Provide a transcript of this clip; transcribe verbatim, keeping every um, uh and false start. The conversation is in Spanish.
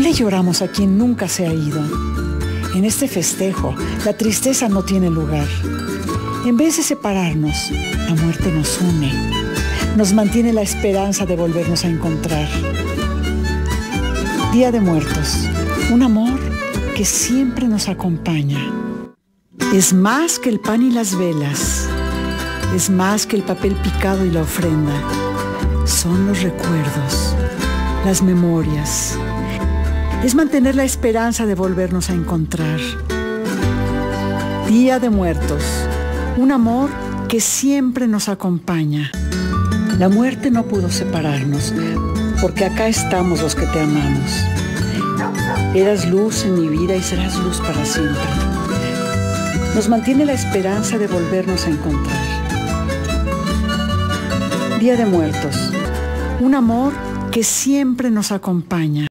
qué lloramos a quien nunca se ha ido? En este festejo, la tristeza no tiene lugar. En vez de separarnos, la muerte nos une. Nos mantiene la esperanza de volvernos a encontrar. Día de Muertos, un amor que siempre nos acompaña. Es más que el pan y las velas. Es más que el papel picado y la ofrenda. Son los recuerdos, las memorias. Es mantener la esperanza de volvernos a encontrar. Día de Muertos, un amor que siempre nos acompaña. La muerte no pudo separarnos, porque acá estamos los que te amamos. Eras luz en mi vida y serás luz para siempre. Nos mantiene la esperanza de volvernos a encontrar. Día de Muertos, un amor que siempre nos acompaña.